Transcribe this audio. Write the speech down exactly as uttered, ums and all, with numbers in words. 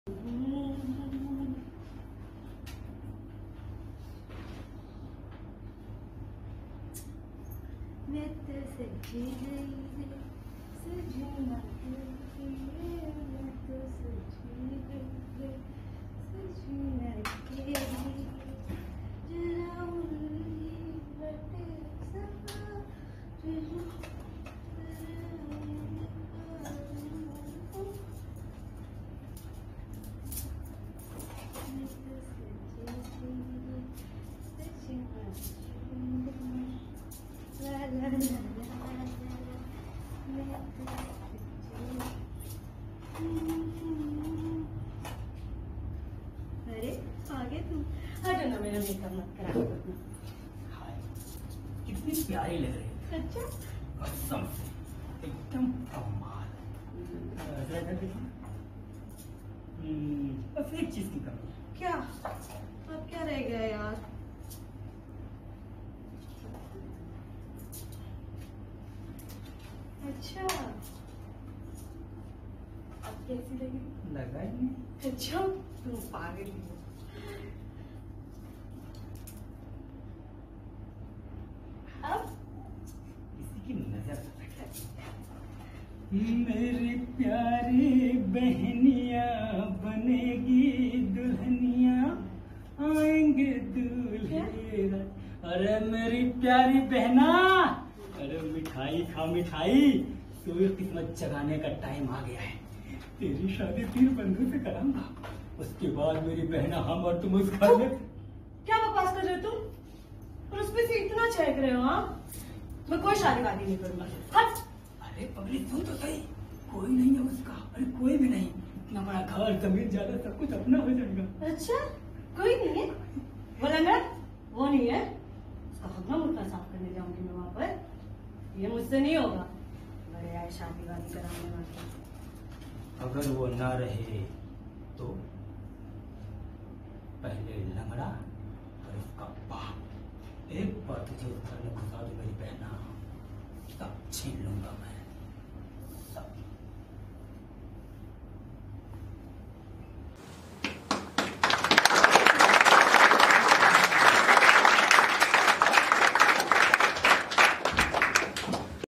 मैं तो सजी गई रे सजना तेरी मैं तो सजी गई रे सजना तेरी जरा उंगली बटे सफा तुझे अरे आगे तुम हटो ना, मेरा मेकअप मत करा। हाय, कितनी प्यारी लग रही है। अच्छा कसम से एकदम कमाल। बस एक चीज की कमी। क्या? अब क्या रह गया यार? अच्छा अब कैसी लगी? लगा ही नहीं। अच्छा तुम पागल हो। अब किसी की नजर मेरी प्यारी बहनिया बनेगी दुल्हनिया आएंगे दूल्हे। अरे मेरी प्यारी बहना, अरे मिठाई खा मिठाई, तो किस्मत जगाने का टाइम आ गया है। तेरी शादी तीन बंधु से कराऊंगा, उसके बाद मेरी बहना हम और तुम उस घर में। क्या बकवास कर रहे हो तुम? और उसमें से इतना चहक रहे हो आप? मैं कोई शादी वादी नहीं करूंगा। हट। अरे पगली सुन तो सही, कोई नहीं है उसका। अरे कोई भी नहीं, इतना बड़ा घर जमीन ज्यादा सब कुछ अपना हो जाएगा। अच्छा कोई नहीं है? वो लंगड़ा वो नहीं है? उसका हगना मुर्गा साफ करने जाऊंगी मैं वहां पर। ये मुझसे नहीं होगा। बड़े आए शादी वादी कराने वाले। अगर वो ना रहे तो पहले लंगड़ा और उसका बाप, एक बार तुझे उस घर में घुसा दो मेरी बहना, तब छीन लूंगा मैं।